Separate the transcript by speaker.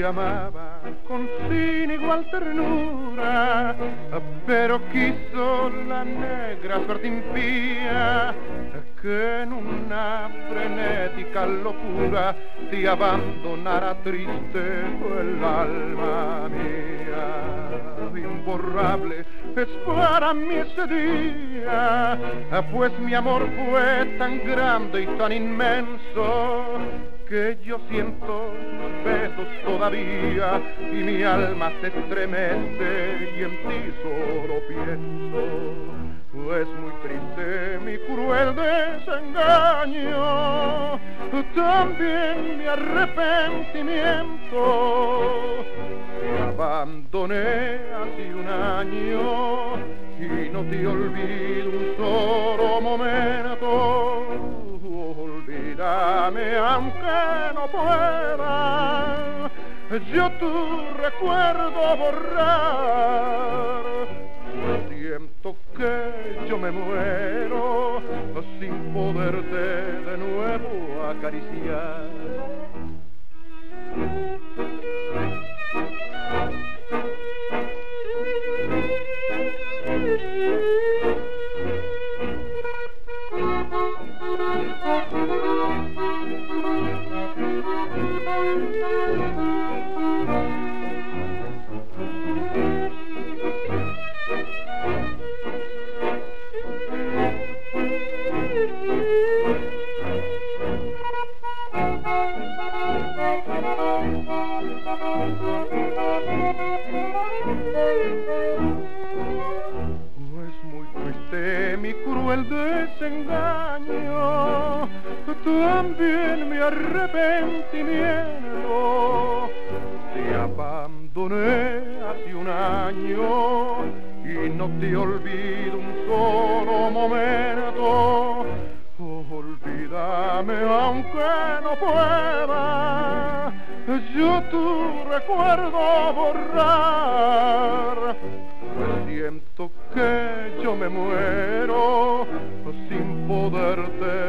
Speaker 1: te amaba con sin igual ternura, pero quiso la negra suerte impía que en una frenética locura te abandonara triste el alma mía. Imborrable es para mí ese día, pues mi amor fue tan grande y tan inmenso que yo siento tus besos todavía y mi alma se estremece y en ti solo pienso. Es muy triste mi cruel desengaño, también mi arrepentimiento. Te abandoné hace un año y no te olvido un solo momento. Olvídame aunque no pueda yo tu recuerdo borrar. Siento que yo me muero sin poderte de nuevo acariciar. Mi cruel desengaño, también mi arrepentimiento. Te abandoné hace un año y no te olvido un solo momento. Olvídame aunque no pueda yo tu recuerdo borrar. Siento que yo me muero sin poderte